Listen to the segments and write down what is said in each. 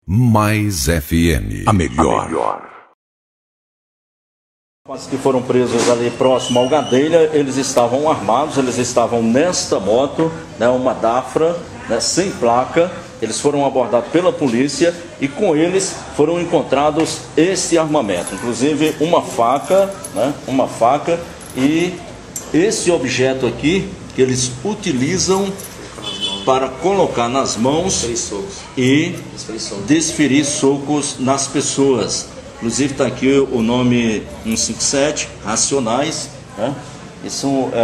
Mais FM. A melhor. Os que foram presos ali próximo ao Gadelha, eles estavam armados, eles estavam nesta moto, né, uma Dafra, né, sem placa. Eles foram abordados pela polícia e com eles foram encontrados esse armamento, inclusive uma faca, né, e esse objeto aqui que eles utilizam para colocar nas mãos e desferir socos nas pessoas. Inclusive está aqui o nome 157, Racionais, né? Isso é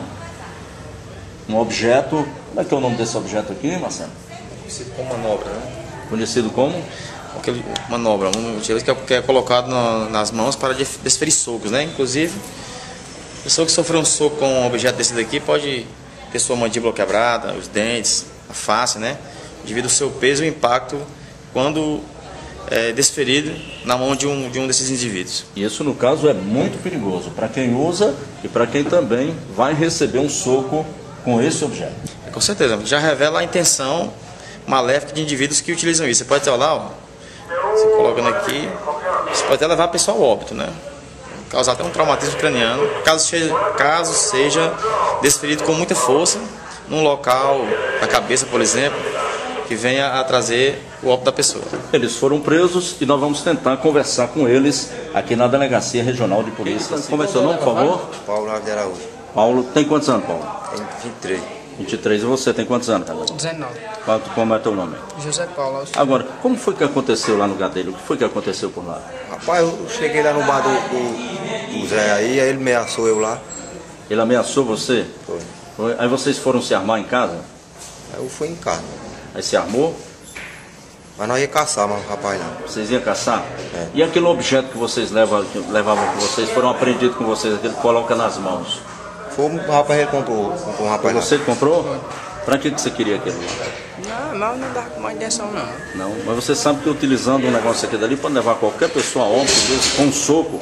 um objeto. Como é que é o nome desse objeto aqui, Marcelo? Conhecido como manobra, né? Conhecido como? Manobra, um utiliza que é colocado nas mãos para desferir socos, né? Inclusive, a pessoa que sofreu um soco com um objeto desse daqui pode ter sua mandíbula quebrada, os dentes, a face, né? Devido ao seu peso e o impacto quando desferido na mão de um desses indivíduos. E isso, no caso, é muito perigoso para quem usa e para quem também vai receber um soco com esse objeto. Com certeza, já revela a intenção maléfica de indivíduos que utilizam isso. Você pode ter lá, ó, você colocando aqui, você pode até levar a pessoa ao óbito, né? Causar até um traumatismo craniano, caso seja desferido com muita força, num local da cabeça, por exemplo, que venha a trazer o óbito da pessoa. Eles foram presos e nós vamos tentar conversar com eles aqui na Delegacia Regional de Polícia. Como é seu nome, por favor? Paulo de Araújo. Paulo, tem quantos anos, Paulo? Tem 23. 23. E você tem quantos anos, cara? 19. Como é teu nome? José Paulo. Agora, como foi que aconteceu lá no Gadelha? O que foi que aconteceu por lá? Rapaz, eu cheguei lá no bar do Zé aí ele ameaçou eu lá. Ele ameaçou você? Foi. Aí vocês foram se armar em casa? Aí eu fui em casa. Aí se armou? Mas nós ia caçar, mas o rapaz não. Vocês iam caçar? É. E aquele objeto que vocês levavam com vocês, foram apreendidos com vocês, aquele que coloca nas mãos? Foi um rapaz, ele comprou um rapaz lá. Você que comprou? Pra que você queria aquilo? Não dá com má intenção, não. Não, mas você sabe que utilizando um negócio aqui dali pode levar qualquer pessoa a óbito, com um soco.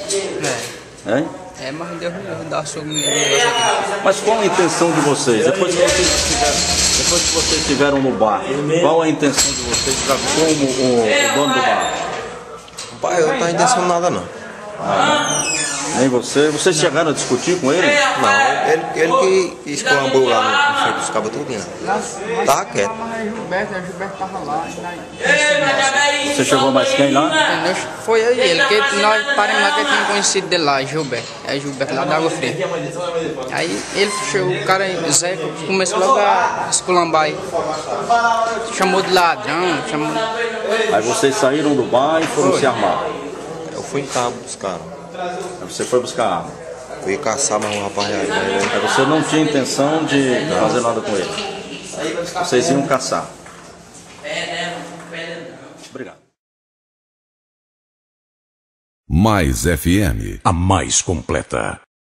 Mas Deus me dá soco no negócio aqui. Mas qual a intenção de vocês? Depois que vocês estiveram no bar, qual a intenção de vocês para como o dono do bar? Rapaz, eu não tenho intenção de nada não. Nem você? Vocês chegaram a discutir com ele? Não, ele que esculambou lá no cheio dos cabos tudo lá. Tava quieto. Gilberto tava lá. Você chegou mais quem lá? Foi aí ele, que nós paramos lá que tinha conhecido dele lá, Gilberto. É Gilberto lá da Água Fria. Aí ele chegou, o cara, o Zé, começou logo a esculambar aí. Chamou de ladrão, chamou... Aí vocês saíram do bar e foram se armar. Eu fui em casa buscar. Aí você foi buscar arma. Fui caçar, mas o rapaz Aí você não tinha intenção de fazer nada com ele. Vocês iam caçar. Obrigado. Mais FM. A mais completa.